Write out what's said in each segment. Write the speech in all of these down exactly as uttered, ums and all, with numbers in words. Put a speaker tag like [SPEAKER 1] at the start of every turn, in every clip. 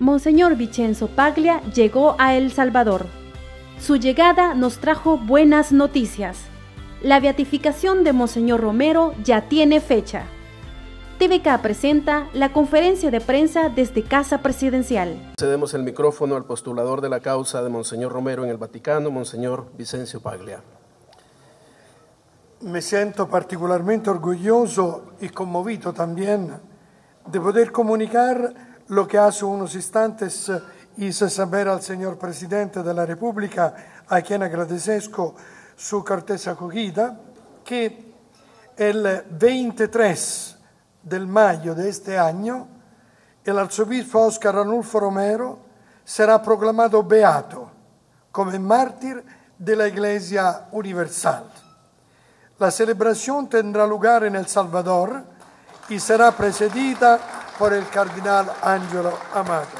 [SPEAKER 1] Monseñor Vincenzo Paglia llegó a El Salvador. Su llegada nos trajo buenas noticias. La beatificación de Monseñor Romero ya tiene fecha. T V K presenta la conferencia de prensa desde Casa Presidencial.
[SPEAKER 2] Cedemos el micrófono al postulador de la causa de Monseñor Romero en el Vaticano, Monseñor Vincenzo Paglia.
[SPEAKER 3] Me siento particularmente orgulloso y conmovido también de poder comunicar lo que hace unos instantes hice saber al señor Presidente de la República, a quien agradezco su cortés acogida, que el veintitrés de mayo de este año el arzobispo Óscar Arnulfo Romero será proclamado beato como mártir de la Iglesia Universal. La celebración tendrá lugar en El Salvador y será precedida por el cardenal Ángelo Amato.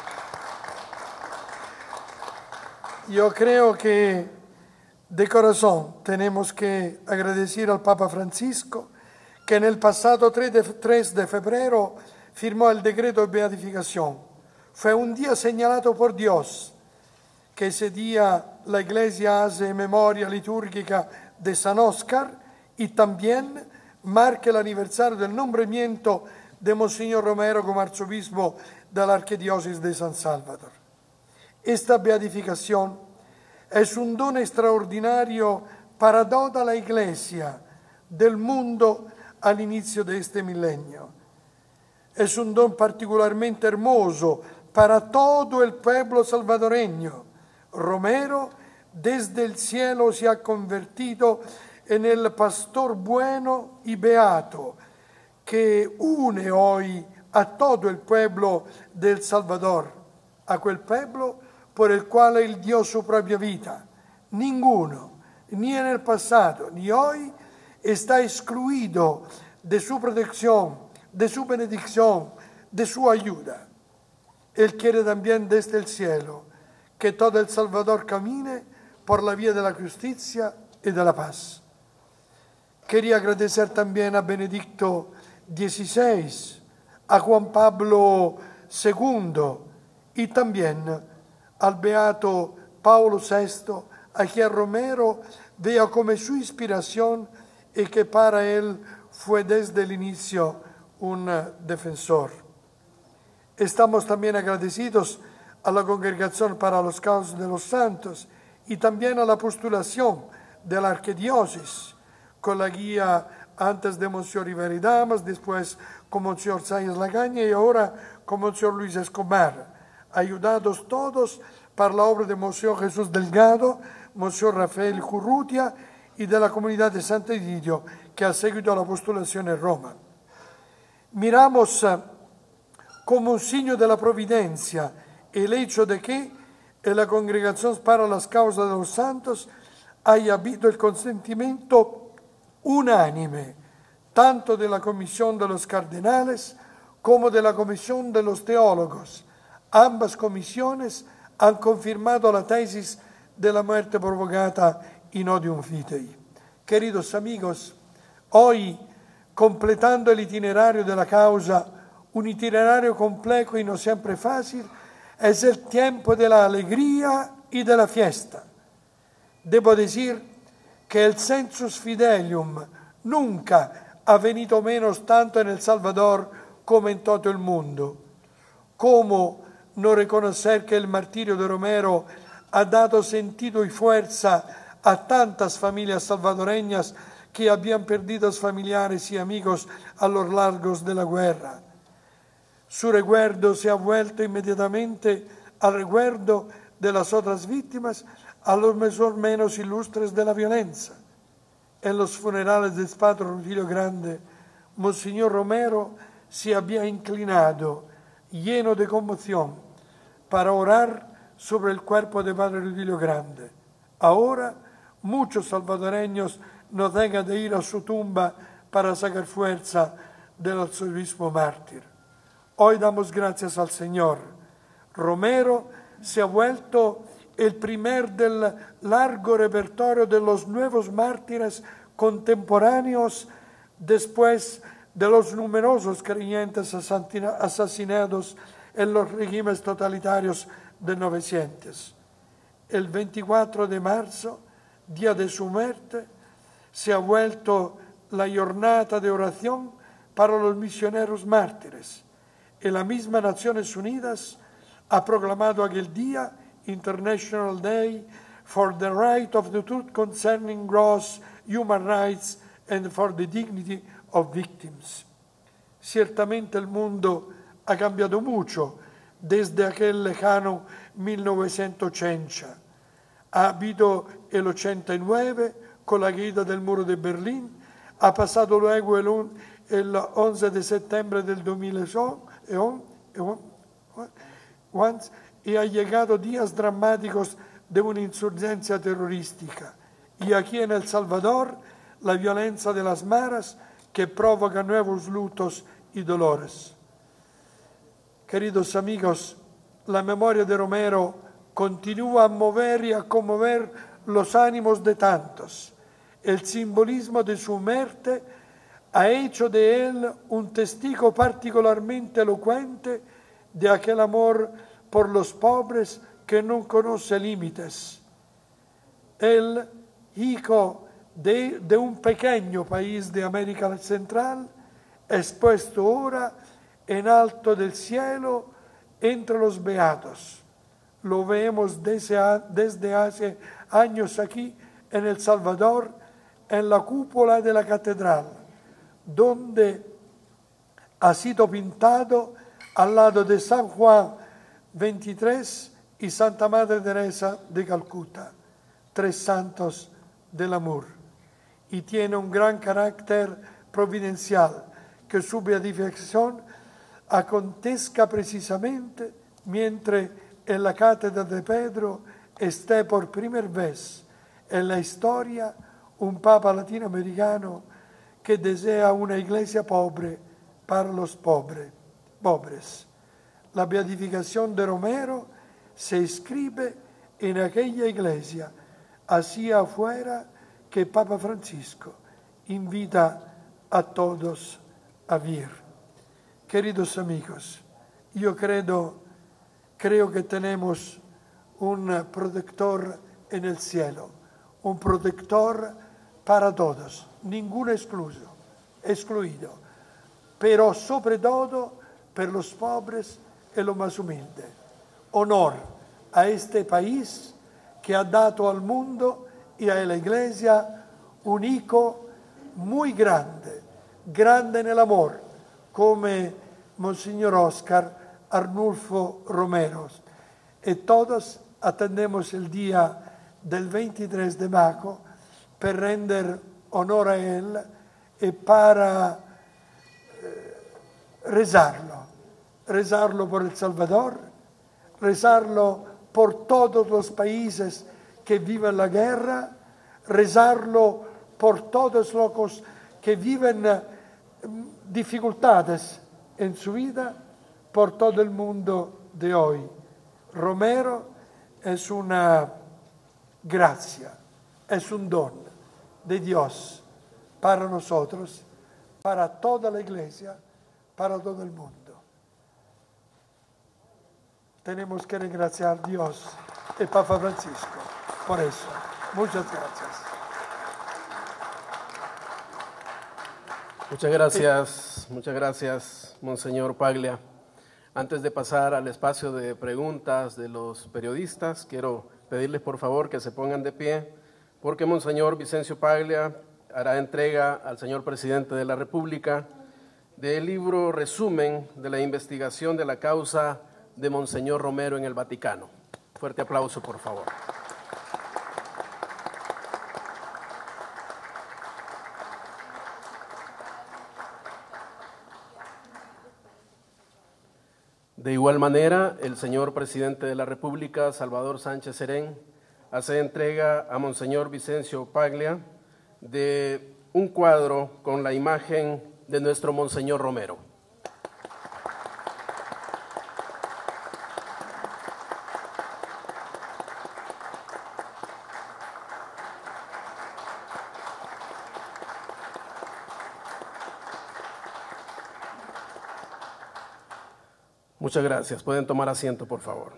[SPEAKER 3] Yo creo que de corazón tenemos que agradecer al Papa Francisco que en el pasado tres de febrero firmó el decreto de beatificación. Fue un día señalado por Dios, que ese día la Iglesia hace memoria litúrgica de San Óscar y también marca el aniversario del nombramiento de Monseñor Romero como arzobispo de la Arquidiócesis de San Salvador. Esta beatificación es un don extraordinario para toda la Iglesia del mundo al inicio de este milenio. Es un don particularmente hermoso para todo el pueblo salvadoreño. Romero desde el cielo se ha convertido en el pastor bueno y beato que une hoy a todo el pueblo del Salvador, a quel pueblo por el cual él dio su propia vida. Ninguno, ni en el pasado, ni hoy, está excluido de su protección, de su benedicción, de su ayuda. Él quiere también desde el cielo que todo El Salvador camine por la vía de la justicia y de la paz. Quería agradecer también a Benedicto dieciséis, a Juan Pablo segundo y también al beato Paulo sexto, a quien Romero vea como su inspiración y que para él fue desde el inicio un defensor. Estamos también agradecidos a la Congregación para los Casos de los Santos y también a la postulación de la Arquidiócesis, con la guía antes de Monseñor Rivera Damas, después con Monseñor Sáenz Lagaña y ahora con Monseñor Luis Escobar, ayudados todos para la obra de Monseñor Jesús Delgado, Monseñor Rafael Currutia y de la comunidad de Sant'Egidio que ha seguido la postulación en Roma. Miramos como un signo de la providencia el hecho de que en la Congregación para las Causas de los Santos haya habido el consentimiento unánime, tanto de la Comisión de los Cardenales como de la Comisión de los Teólogos. Ambas comisiones han confirmado la tesis de la muerte provocata in odium fidei. Queridos amigos, hoy, completando el itinerario de la causa, un itinerario complejo y no siempre fácil, es el tiempo de la alegría y de la fiesta. Debo decir que el sensus fidelium nunca ha venido menos tanto en El Salvador como en todo el mundo. ¿Cómo no reconocer que el martirio de Romero ha dado sentido y fuerza a tantas familias salvadoreñas que habían perdido familiares y amigos a lo largo de la guerra? Su recuerdo se ha vuelto inmediatamente al recuerdo de las otras víctimas, a los menos ilustres de la violencia. En los funerales del padre Rutilio Grande, Monseñor Romero se había inclinado, lleno de conmoción, para orar sobre el cuerpo de padre Rutilio Grande. Ahora, muchos salvadoreños no dejan de ir a su tumba para sacar fuerza del arzobispo mártir. Hoy damos gracias al Señor. Romero se ha vuelto el primer del largo repertorio de los nuevos mártires contemporáneos después de los numerosos creyentes asesinados en los regímenes totalitarios del novecientos. El veinticuatro de marzo, día de su muerte, se ha vuelto la jornada de oración para los misioneros mártires. Y la misma Naciones Unidas ha proclamado aquel día International Day for the Right of the Truth Concerning Gross Human Rights and for the Dignity of Victims. Ciertamente el mundo ha cambiado mucho desde aquel lejano mil novecientos ochenta. Ha habido el ochenta y nueve con la caída del muro de Berlín, ha pasado luego el, el once de septiembre del dos mil once y ha llegado días dramáticos de una insurgencia terrorística. Y aquí en El Salvador, la violencia de las maras que provoca nuevos lutos y dolores. Queridos amigos, la memoria de Romero continúa a mover y a conmover los ánimos de tantos. El simbolismo de su muerte ha hecho de él un testigo particularmente elocuente de aquel amor por los pobres que no conoce límites. Él, hijo de, de un pequeño país de América Central, expuesto ahora en alto del cielo entre los beatos. Lo vemos desde, desde hace años aquí en El Salvador, en la cúpula de la catedral, donde ha sido pintado al lado de San Juan veintitrés y Santa Madre Teresa de Calcuta, tres santos del amor, y tiene un gran carácter providencial, que su beatificación acontezca precisamente mientras en la cátedra de Pedro esté por primera vez en la historia un papa latinoamericano que desea una iglesia pobre para los pobres. pobres. La beatificación de Romero se inscribe en aquella iglesia, así afuera que Papa Francisco invita a todos a vivir. Queridos amigos, yo creo, creo que tenemos un protector en el cielo, un protector para todos, ninguno excluido, excluido, pero sobre todo por los pobres y los más humildes. Honor a este país que ha dado al mundo y a la Iglesia un hijo muy grande, grande en el amor, como Monseñor Oscar Arnulfo Romero. Y todos atendemos el día del veintitrés de mayo para render honor a él y para eh, rezarlo. Rezarlo por El Salvador, rezarlo por todos los países que viven la guerra, rezarlo por todos los que viven dificultades en su vida, por todo el mundo de hoy. Romero es una gracia, es un don de Dios para nosotros, para toda la Iglesia, para todo el mundo. Tenemos que regraciar a Dios y Papa Francisco por eso. Muchas gracias.
[SPEAKER 2] Muchas gracias, muchas gracias, Monseñor Paglia. Antes de pasar al espacio de preguntas de los periodistas, quiero pedirles por favor que se pongan de pie, porque Monseñor Vicencio Paglia hará entrega al señor Presidente de la República del libro resumen de la investigación de la causa de Monseñor Romero en el Vaticano. Fuerte aplauso, por favor. De igual manera, el señor Presidente de la República, Salvador Sánchez Serén, hace entrega a Monseñor Vicencio Paglia de un cuadro con la imagen de nuestro Monseñor Romero. Muchas gracias. Pueden tomar asiento, por favor.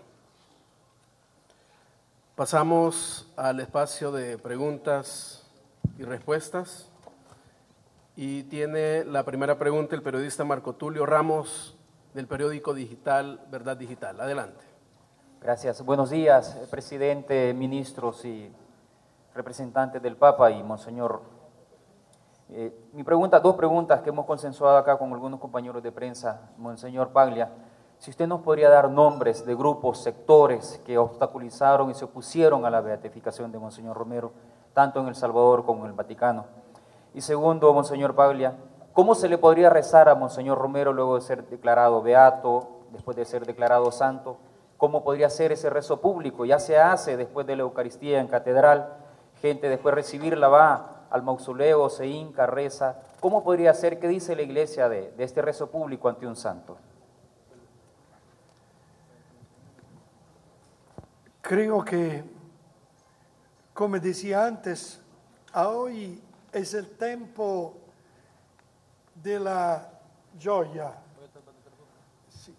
[SPEAKER 2] Pasamos al espacio de preguntas y respuestas. Y tiene la primera pregunta el periodista Marco Tulio Ramos, del periódico digital Verdad Digital. Adelante.
[SPEAKER 4] Gracias. Buenos días, presidente, ministros y representantes del Papa y Monseñor. Eh, mi pregunta, dos preguntas que hemos consensuado acá con algunos compañeros de prensa, Monseñor Paglia. Si usted nos podría dar nombres de grupos, sectores que obstaculizaron y se opusieron a la beatificación de Monseñor Romero, tanto en El Salvador como en el Vaticano. Y segundo, Monseñor Paglia, ¿cómo se le podría rezar a Monseñor Romero luego de ser declarado beato, después de ser declarado santo? ¿Cómo podría ser ese rezo público? Ya se hace después de la Eucaristía en catedral, gente después de recibirla va al mausoleo, se hinca, reza. ¿Cómo podría ser? ¿Qué dice la Iglesia de, de este rezo público ante un santo?
[SPEAKER 3] Creo que, como decía antes, hoy es el tiempo de la gioia. Sí.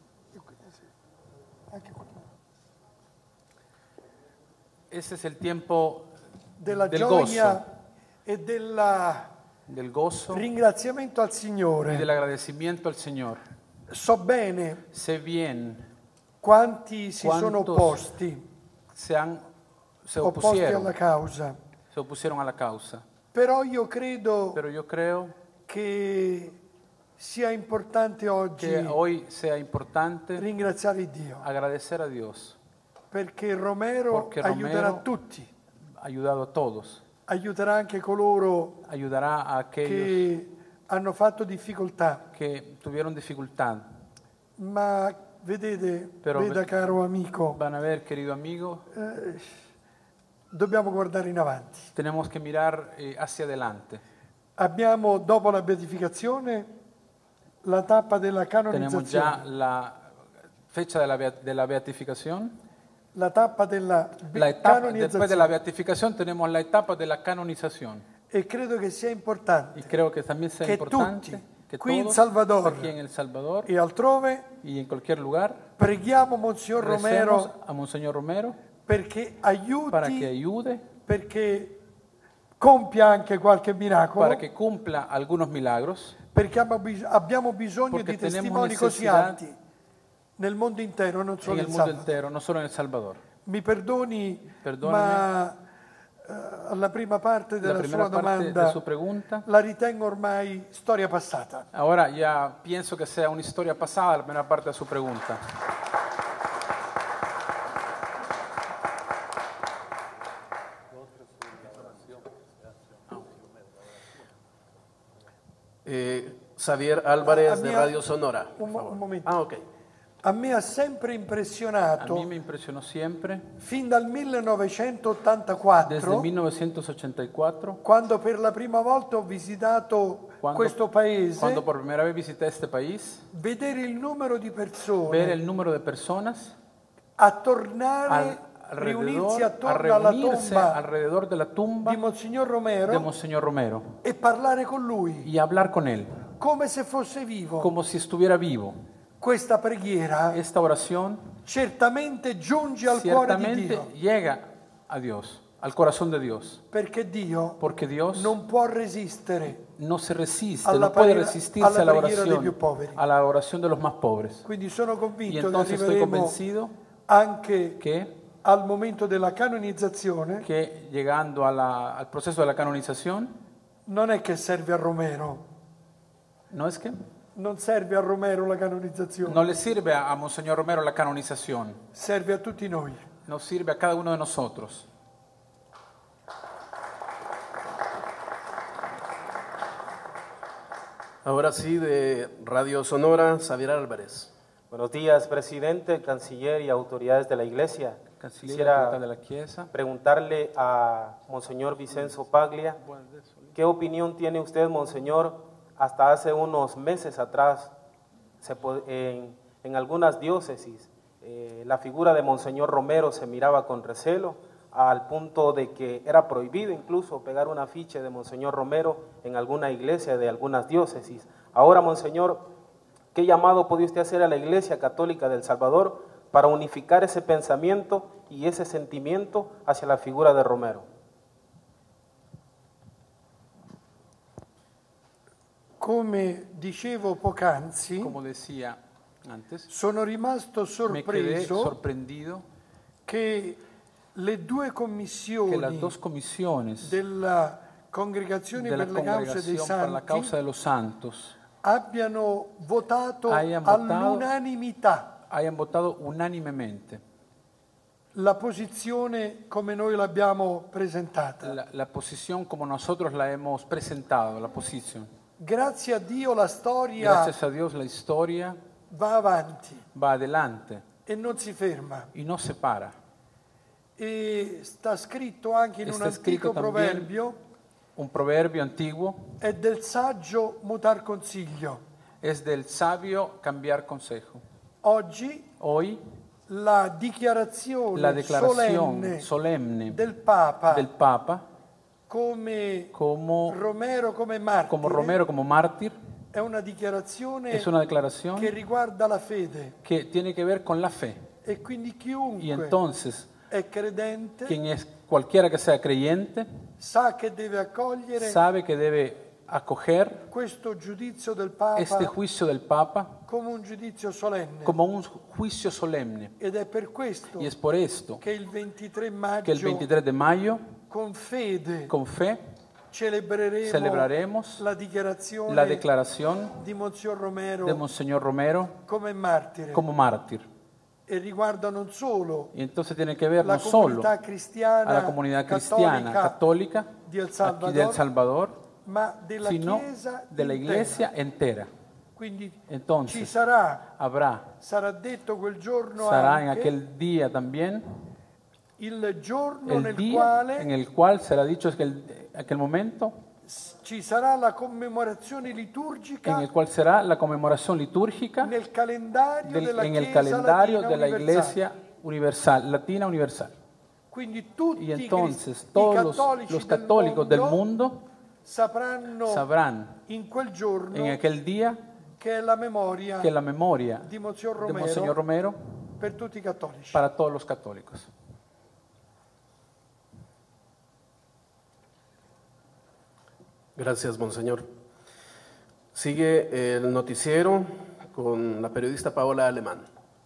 [SPEAKER 5] Ese es el tiempo
[SPEAKER 3] de la
[SPEAKER 5] del
[SPEAKER 3] gioia
[SPEAKER 5] gozo,
[SPEAKER 3] e della
[SPEAKER 5] del gozo
[SPEAKER 3] ringraziamento al
[SPEAKER 5] y
[SPEAKER 3] Signore.
[SPEAKER 5] del agradecimiento al Señor.
[SPEAKER 3] So bene
[SPEAKER 5] Sé bien
[SPEAKER 3] quanti si
[SPEAKER 5] ¿Cuántos
[SPEAKER 3] sono opposti,
[SPEAKER 5] se, han, se
[SPEAKER 3] opposti
[SPEAKER 5] opusieron,
[SPEAKER 3] alla causa.
[SPEAKER 5] se opusieron a la causa.
[SPEAKER 3] Però io credo
[SPEAKER 5] Pero yo creo
[SPEAKER 3] che sia importante oggi
[SPEAKER 5] que hoy sea importante
[SPEAKER 3] ringraziare Dio,
[SPEAKER 5] agradecer a Dios,
[SPEAKER 3] perché Romero
[SPEAKER 5] porque Romero
[SPEAKER 3] aiuterà tutti,
[SPEAKER 5] ha ayudado a todos,
[SPEAKER 3] aiuterà anche coloro
[SPEAKER 5] ayudará a aquellos
[SPEAKER 3] che hanno fatto difficoltà.
[SPEAKER 5] que tuvieron dificultad.
[SPEAKER 3] Ma vedete,
[SPEAKER 5] Però
[SPEAKER 3] veda
[SPEAKER 5] ve-
[SPEAKER 3] caro amico,
[SPEAKER 5] Van a ver, querido amigo,
[SPEAKER 3] eh, dobbiamo guardare in avanti.
[SPEAKER 5] tenemos que mirar eh, hacia adelante.
[SPEAKER 3] Abbiamo, dopo la beatificazione, la tappa della
[SPEAKER 5] Tenemos ya
[SPEAKER 3] canonizzazione,
[SPEAKER 5] la fecha de la, bea- de la beatificación.
[SPEAKER 3] la tappa della be-
[SPEAKER 5] La etapa, después de la
[SPEAKER 3] canonizzazione.
[SPEAKER 5] beatificación tenemos la etapa de la canonización.
[SPEAKER 3] E credo che sia
[SPEAKER 5] Y
[SPEAKER 3] importante
[SPEAKER 5] creo que también sea
[SPEAKER 3] que
[SPEAKER 5] importante
[SPEAKER 3] tutti,
[SPEAKER 5] que
[SPEAKER 3] qui in
[SPEAKER 5] todos,
[SPEAKER 3] Salvador
[SPEAKER 5] aquí en El Salvador
[SPEAKER 3] e altrove,
[SPEAKER 5] y en cualquier lugar,
[SPEAKER 3] preghiamo Monsignor
[SPEAKER 5] recemos
[SPEAKER 3] Romero
[SPEAKER 5] a Monseñor Romero
[SPEAKER 3] perché
[SPEAKER 5] para que
[SPEAKER 3] aiuti,
[SPEAKER 5] ayude,
[SPEAKER 3] perché compia anche qualche miracolo,
[SPEAKER 5] para que cumpla algunos milagros,
[SPEAKER 3] perché abbiamo bis- abbiamo bisogno
[SPEAKER 5] Porque
[SPEAKER 3] di
[SPEAKER 5] tenemos
[SPEAKER 3] testimoni così
[SPEAKER 5] necesidad
[SPEAKER 3] alti nel mondo intero, non
[SPEAKER 5] en
[SPEAKER 3] solo
[SPEAKER 5] el
[SPEAKER 3] in
[SPEAKER 5] mundo
[SPEAKER 3] Salvador.
[SPEAKER 5] entero, no solo en El Salvador.
[SPEAKER 3] Mi perdoni,
[SPEAKER 5] Perdóneme.
[SPEAKER 3] ma eh, alla prima parte
[SPEAKER 5] La
[SPEAKER 3] della
[SPEAKER 5] primera
[SPEAKER 3] sua
[SPEAKER 5] parte de
[SPEAKER 3] domanda
[SPEAKER 5] su pregunta.
[SPEAKER 3] la ritengo ormai storia passata.
[SPEAKER 5] Ahora ya pienso que sea una historia pasada la primera parte de su pregunta.
[SPEAKER 2] Eh, Xavier Álvarez,
[SPEAKER 3] A
[SPEAKER 2] de
[SPEAKER 3] mí-
[SPEAKER 2] Radio Sonora. por
[SPEAKER 3] un mo-
[SPEAKER 2] favor.
[SPEAKER 3] un momento.
[SPEAKER 2] Ah, ok.
[SPEAKER 3] A me ha sempre
[SPEAKER 5] A
[SPEAKER 3] impressionato,
[SPEAKER 5] mí me impresionó siempre,
[SPEAKER 3] fin dal millenovecentottantaquattro,
[SPEAKER 5] desde mil novecientos ochenta y cuatro,
[SPEAKER 3] quando per la prima volta ho visitato
[SPEAKER 5] cuando,
[SPEAKER 3] questo paese,
[SPEAKER 5] cuando por primera vez visité este país,
[SPEAKER 3] vedere il numero di persone
[SPEAKER 5] ver el número de personas
[SPEAKER 3] a tornare,
[SPEAKER 5] al,
[SPEAKER 3] riunirsi
[SPEAKER 5] alrededor, a
[SPEAKER 3] attorno alla
[SPEAKER 5] reunirse
[SPEAKER 3] tomba
[SPEAKER 5] alrededor de la tumba
[SPEAKER 3] di Monsignor Romero
[SPEAKER 5] de Monseñor Romero
[SPEAKER 3] e parlare con lui,
[SPEAKER 5] y hablar con él,
[SPEAKER 3] come se fosse vivo.
[SPEAKER 5] como si estuviera vivo.
[SPEAKER 3] Questa preghiera
[SPEAKER 5] Esta oración
[SPEAKER 3] certamente giunge al cuore di
[SPEAKER 5] ciertamente
[SPEAKER 3] Dio,
[SPEAKER 5] llega a Dios, al corazón de Dios,
[SPEAKER 3] perché Dio
[SPEAKER 5] porque Dios
[SPEAKER 3] non può resistere.
[SPEAKER 5] no se resiste,
[SPEAKER 3] alla
[SPEAKER 5] no puede
[SPEAKER 3] preghiera-
[SPEAKER 5] resistirse
[SPEAKER 3] alla
[SPEAKER 5] a la
[SPEAKER 3] preghiera dei più
[SPEAKER 5] oración,
[SPEAKER 3] poveri.
[SPEAKER 5] a la oración de los más pobres.
[SPEAKER 3] Quindi sono
[SPEAKER 5] Y
[SPEAKER 3] convinto che
[SPEAKER 5] entonces estoy
[SPEAKER 3] arriveremo
[SPEAKER 5] convencido
[SPEAKER 3] anche
[SPEAKER 5] que,
[SPEAKER 3] al momento della canonizzazione.
[SPEAKER 5] que llegando a la- al proceso de la canonización,
[SPEAKER 3] Non è che serve a Romero,
[SPEAKER 5] no es que
[SPEAKER 3] non serve a Romero la canonizzazione,
[SPEAKER 5] no le sirve a, a Monseñor Romero la canonización,
[SPEAKER 3] serve a tutti noi.
[SPEAKER 5] nos sirve a cada uno de nosotros.
[SPEAKER 2] Ahora sí, de Radio Sonora, Xavier Álvarez.
[SPEAKER 6] Buenos días, presidente, canciller y autoridades de la Iglesia.
[SPEAKER 5] Canciller y
[SPEAKER 6] Quisiera
[SPEAKER 5] autoridad de la Chiesa.
[SPEAKER 6] preguntarle a Monseñor Vicenzo Paglia, ¿qué opinión tiene usted, Monseñor? Hasta hace unos meses atrás, se po- en, en algunas diócesis, eh, la figura de Monseñor Romero se miraba con recelo, al punto de que era prohibido incluso pegar un afiche de Monseñor Romero en alguna iglesia de algunas diócesis. Ahora, Monseñor, ¿Qué llamado puede usted hacer a la Iglesia Católica de El Salvador para unificar ese pensamiento y ese sentimiento hacia la figura de Romero?
[SPEAKER 3] Come dicevo poc'anzi,
[SPEAKER 5] Como decía antes,
[SPEAKER 3] sono rimasto
[SPEAKER 5] me quedé
[SPEAKER 3] sorpreso
[SPEAKER 5] sorprendido
[SPEAKER 3] che le due
[SPEAKER 5] que
[SPEAKER 3] commissioni
[SPEAKER 5] las dos comisiones
[SPEAKER 3] della Congregazione
[SPEAKER 5] de la
[SPEAKER 3] per le cause dei
[SPEAKER 5] Congregación para la
[SPEAKER 3] Santi
[SPEAKER 5] Causa de los Santos
[SPEAKER 3] abbiano votato
[SPEAKER 5] Hayan votado-
[SPEAKER 3] all'unanimità
[SPEAKER 5] hayan votado unánimemente
[SPEAKER 3] la posizione come noi l'abbiamo presentata.
[SPEAKER 5] la, la posición como nosotros la hemos presentado, la posición.
[SPEAKER 3] Grazie a Dio la storia
[SPEAKER 5] Gracias a Dios la historia
[SPEAKER 3] va avanti
[SPEAKER 5] va adelante
[SPEAKER 3] e non si ferma.
[SPEAKER 5] y no se para.
[SPEAKER 3] E sta scritto anche in un
[SPEAKER 5] Está escrito
[SPEAKER 3] antico
[SPEAKER 5] también
[SPEAKER 3] proverbio,
[SPEAKER 5] un proverbio antiguo,
[SPEAKER 3] è del saggio mutar consiglio.
[SPEAKER 5] es del sabio cambiar consejo.
[SPEAKER 3] Oggi
[SPEAKER 5] Hoy
[SPEAKER 3] la dichiarazione
[SPEAKER 5] la declaración
[SPEAKER 3] solenne
[SPEAKER 5] solemne
[SPEAKER 3] del Papa
[SPEAKER 5] del Papa
[SPEAKER 3] come
[SPEAKER 5] como,
[SPEAKER 3] Romero come martire
[SPEAKER 5] como Romero como mártir
[SPEAKER 3] è una dichiarazione
[SPEAKER 5] es una declaración
[SPEAKER 3] che riguarda la fede
[SPEAKER 5] que tiene que ver con la fe.
[SPEAKER 3] e quindi
[SPEAKER 5] Y
[SPEAKER 3] chiunque
[SPEAKER 5] entonces,
[SPEAKER 3] è credente
[SPEAKER 5] quien es cualquiera que sea creyente
[SPEAKER 3] sa che deve accogliere
[SPEAKER 5] sabe que debe acoger
[SPEAKER 3] questo giudizio del Papa
[SPEAKER 5] este juicio del Papa
[SPEAKER 3] come un giudizio solenne.
[SPEAKER 5] como un juicio solemne.
[SPEAKER 3] Ed è per questo
[SPEAKER 5] Y es por esto
[SPEAKER 3] che il ventitré
[SPEAKER 5] que
[SPEAKER 3] maggio
[SPEAKER 5] el veintitrés de mayo,
[SPEAKER 3] con fede
[SPEAKER 5] con fe,
[SPEAKER 3] celebreremo
[SPEAKER 5] celebraremos
[SPEAKER 3] la dichiarazione
[SPEAKER 5] la declaración
[SPEAKER 3] di Monsignor Romero
[SPEAKER 5] de Monseñor Romero
[SPEAKER 3] come martire.
[SPEAKER 5] como mártir.
[SPEAKER 3] E riguarda non solo
[SPEAKER 5] Y entonces tiene que ver
[SPEAKER 3] la
[SPEAKER 5] no solo
[SPEAKER 3] comunità cristiana
[SPEAKER 5] a la comunidad cristiana católica
[SPEAKER 3] di El
[SPEAKER 5] aquí
[SPEAKER 3] Salvador,
[SPEAKER 5] de El Salvador,
[SPEAKER 3] ma della
[SPEAKER 5] sino
[SPEAKER 3] Chiesa
[SPEAKER 5] de la
[SPEAKER 3] intera.
[SPEAKER 5] iglesia entera.
[SPEAKER 3] Quindi ci
[SPEAKER 5] Entonces
[SPEAKER 3] sarà,
[SPEAKER 5] habrá,
[SPEAKER 3] sarà detto quel giorno
[SPEAKER 5] será en
[SPEAKER 3] anche
[SPEAKER 5] aquel día también
[SPEAKER 3] il giorno
[SPEAKER 5] el
[SPEAKER 3] nel
[SPEAKER 5] día
[SPEAKER 3] quale
[SPEAKER 5] en el cual será dicho que el, aquel momento
[SPEAKER 3] ci sarà la commemorazione
[SPEAKER 5] en
[SPEAKER 3] liturgica
[SPEAKER 5] el cual será la conmemoración litúrgica
[SPEAKER 3] nel calendario
[SPEAKER 5] del-
[SPEAKER 3] della
[SPEAKER 5] en el
[SPEAKER 3] Chiesa
[SPEAKER 5] calendario
[SPEAKER 3] Latina
[SPEAKER 5] de la
[SPEAKER 3] Universale.
[SPEAKER 5] Iglesia universal, latina universal.
[SPEAKER 3] Quindi tutti
[SPEAKER 5] Y
[SPEAKER 3] i
[SPEAKER 5] entonces
[SPEAKER 3] cris- i
[SPEAKER 5] todos los,
[SPEAKER 3] cattolici
[SPEAKER 5] los
[SPEAKER 3] del
[SPEAKER 5] católicos del
[SPEAKER 3] mondo
[SPEAKER 5] mundo
[SPEAKER 3] sapranno
[SPEAKER 5] sabrán
[SPEAKER 3] in quel giorno
[SPEAKER 5] en aquel día
[SPEAKER 3] che è la memoria
[SPEAKER 5] que la memoria
[SPEAKER 3] di Monsignor
[SPEAKER 5] de
[SPEAKER 3] Romero
[SPEAKER 5] Monseñor Romero
[SPEAKER 3] per tutti i cattolici.
[SPEAKER 5] para todos los católicos.
[SPEAKER 2] Gracias, Monseñor. Sigue el noticiero con la periodista Paola Alemán.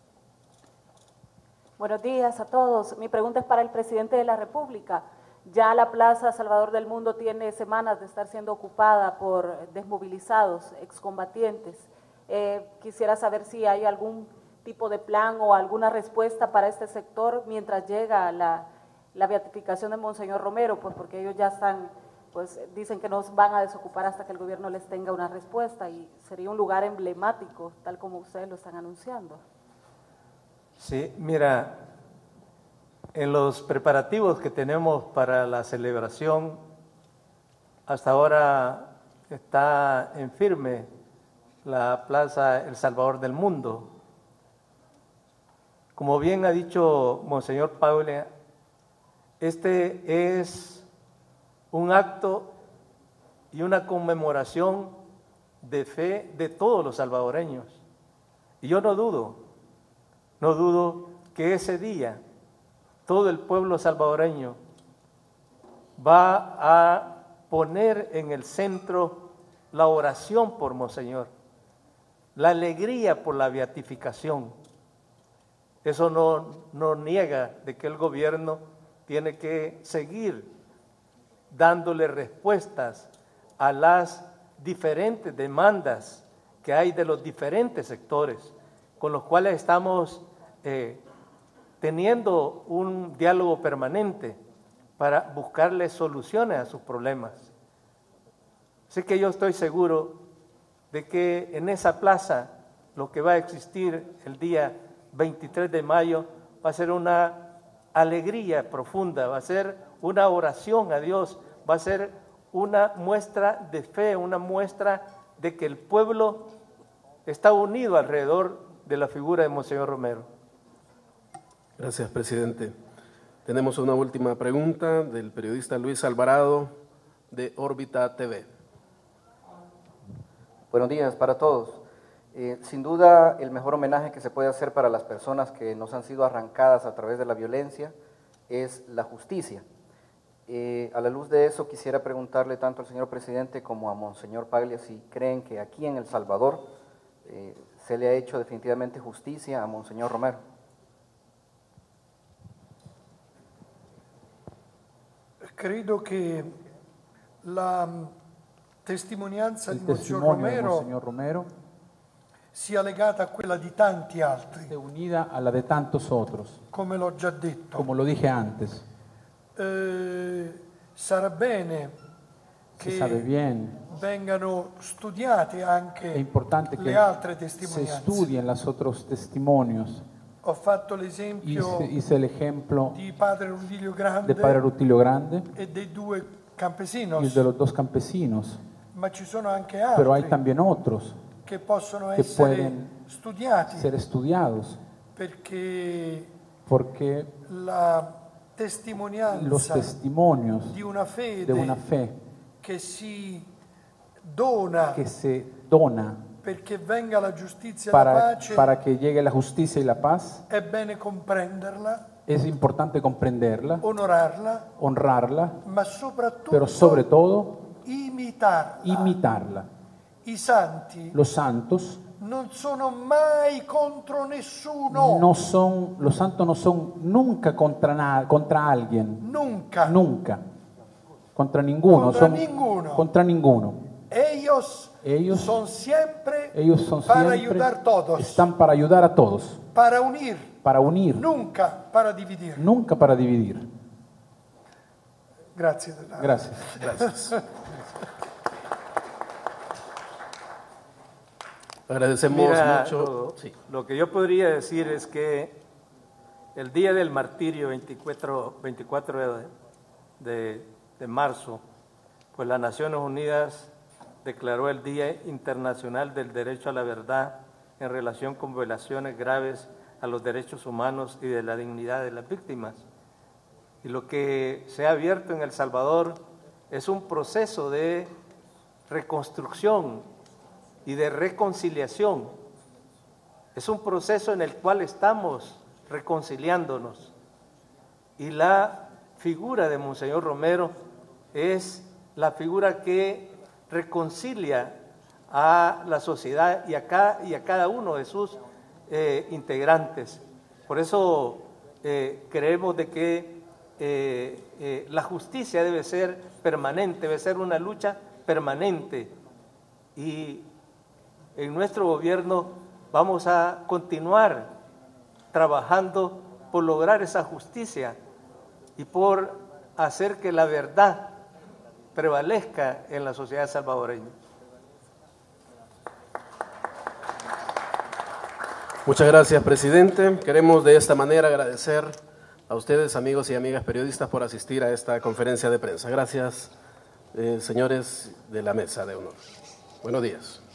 [SPEAKER 7] Buenos días a todos. Mi pregunta es para el presidente de la República. Ya la Plaza Salvador del Mundo tiene semanas de estar siendo ocupada por desmovilizados, excombatientes. Eh, quisiera saber si hay algún tipo de plan o alguna respuesta para este sector mientras llega la, la beatificación de Monseñor Romero, pues porque ellos ya están, pues dicen que no van a desocupar hasta que el gobierno les tenga una respuesta y sería un lugar emblemático, tal como ustedes lo están anunciando.
[SPEAKER 8] Sí, mira, en los preparativos que tenemos para la celebración, hasta ahora está en firme la Plaza El Salvador del Mundo. Como bien ha dicho Monseñor Paula, este es un acto y una conmemoración de fe de todos los salvadoreños. Y yo no dudo, no dudo que ese día todo el pueblo salvadoreño va a poner en el centro la oración por Monseñor, la alegría por la beatificación. Eso no, no niega de que el gobierno tiene que seguir dándole respuestas a las diferentes demandas que hay de los diferentes sectores, con los cuales estamos eh, teniendo un diálogo permanente para buscarle soluciones a sus problemas. Así que yo estoy seguro de que en esa plaza lo que va a existir el día veintitrés de mayo va a ser una alegría profunda, va a ser una oración a Dios, va a ser una muestra de fe, una muestra de que el pueblo está unido alrededor de la figura de Monseñor Romero.
[SPEAKER 2] Gracias, presidente. Tenemos una última pregunta del periodista Luis Alvarado de Órbita T V.
[SPEAKER 9] Buenos días para todos.
[SPEAKER 4] Eh, sin duda, el mejor homenaje que se puede hacer para las personas que nos han sido arrancadas a través de la violencia es la justicia. Eh, a la luz de eso, quisiera preguntarle tanto al señor presidente como a Monseñor Paglia si creen que aquí en El Salvador eh, se le ha hecho definitivamente justicia a Monseñor Romero.
[SPEAKER 3] Credo che la testimonianza
[SPEAKER 9] Il
[SPEAKER 3] di Monsignor
[SPEAKER 9] testimonio di
[SPEAKER 3] Romero
[SPEAKER 9] Monseñor Romero
[SPEAKER 3] sia legata a quella di tanti altri,
[SPEAKER 9] se unida a la de tantos otros,
[SPEAKER 3] come l'ho già detto.
[SPEAKER 9] como lo dije antes.
[SPEAKER 3] Eh, sarà bene
[SPEAKER 9] Se sabe
[SPEAKER 3] che
[SPEAKER 9] bien,
[SPEAKER 3] vengano studiate anche
[SPEAKER 9] è importante
[SPEAKER 3] le
[SPEAKER 9] que
[SPEAKER 3] altre
[SPEAKER 9] se
[SPEAKER 3] testimonianze.
[SPEAKER 9] estudien los otros testimonios.
[SPEAKER 3] Ho fatto l'esempio
[SPEAKER 9] Hice, hice el ejemplo
[SPEAKER 3] di padre Rutilio Grande
[SPEAKER 9] de Padre Rutilio Grande
[SPEAKER 3] e dei due
[SPEAKER 9] y
[SPEAKER 3] campesinos,
[SPEAKER 9] el de los dos campesinos,
[SPEAKER 3] ma ci sono anche
[SPEAKER 9] pero hay
[SPEAKER 3] altri
[SPEAKER 9] también otros
[SPEAKER 3] che possono
[SPEAKER 9] che
[SPEAKER 3] essere
[SPEAKER 9] pueden
[SPEAKER 3] studiati
[SPEAKER 9] ser estudiados,
[SPEAKER 3] perché
[SPEAKER 9] porque
[SPEAKER 3] la
[SPEAKER 9] los
[SPEAKER 3] testimonianza
[SPEAKER 9] testimonios
[SPEAKER 3] di una fede
[SPEAKER 9] de una fe
[SPEAKER 3] che si dona
[SPEAKER 9] que se dona
[SPEAKER 3] perché venga la giustizia e la
[SPEAKER 9] para,
[SPEAKER 3] pace,
[SPEAKER 9] para que llegue la justicia y la paz,
[SPEAKER 3] è bene comprenderla,
[SPEAKER 9] es importante comprenderla,
[SPEAKER 3] onorarla,
[SPEAKER 9] honrarla,
[SPEAKER 3] ma soprattutto
[SPEAKER 9] pero sobre todo
[SPEAKER 3] imitarla.
[SPEAKER 9] imitarla.
[SPEAKER 3] I santi
[SPEAKER 9] Los santos
[SPEAKER 3] non sono mai contro nessuno,
[SPEAKER 9] no son, los santos no son nunca contra, na- contra alguien,
[SPEAKER 3] nunca.
[SPEAKER 9] nunca, contra ninguno,
[SPEAKER 3] Contra
[SPEAKER 9] son
[SPEAKER 3] ninguno.
[SPEAKER 9] contra ninguno.
[SPEAKER 3] Ellos,
[SPEAKER 9] Ellos,
[SPEAKER 3] son siempre
[SPEAKER 9] ellos son
[SPEAKER 3] para
[SPEAKER 9] siempre,
[SPEAKER 3] ayudar a todos,
[SPEAKER 9] están para ayudar a todos,
[SPEAKER 3] para unir,
[SPEAKER 9] para unir,
[SPEAKER 3] nunca para dividir.
[SPEAKER 9] nunca para dividir.
[SPEAKER 3] Grazie. della-
[SPEAKER 9] Gracias.
[SPEAKER 2] Gracias. Agradecemos
[SPEAKER 8] Mira,
[SPEAKER 2] mucho.
[SPEAKER 8] Lo,
[SPEAKER 2] Sí.
[SPEAKER 8] lo que yo podría decir es que el día del martirio, veinticuatro, veinticuatro de, de- de marzo, pues las Naciones Unidas declaró el Día Internacional del Derecho a la Verdad en relación con violaciones graves a los derechos humanos y de la dignidad de las víctimas. Y lo que se ha abierto en El Salvador es un proceso de reconstrucción y de reconciliación. Es un proceso en el cual estamos reconciliándonos. Y la figura de Monseñor Romero es la figura que reconcilia a la sociedad y a cada, y a cada uno de sus eh, integrantes. Por eso eh, creemos de que eh, eh, la justicia debe ser permanente, debe ser una lucha permanente. Y en nuestro gobierno vamos a continuar trabajando por lograr esa justicia y por hacer que la verdad prevalezca en la sociedad salvadoreña.
[SPEAKER 2] Muchas gracias, presidente. Queremos de esta manera agradecer a ustedes, amigos y amigas periodistas, por asistir a esta conferencia de prensa. Gracias, eh, señores de la mesa de honor. Buenos días.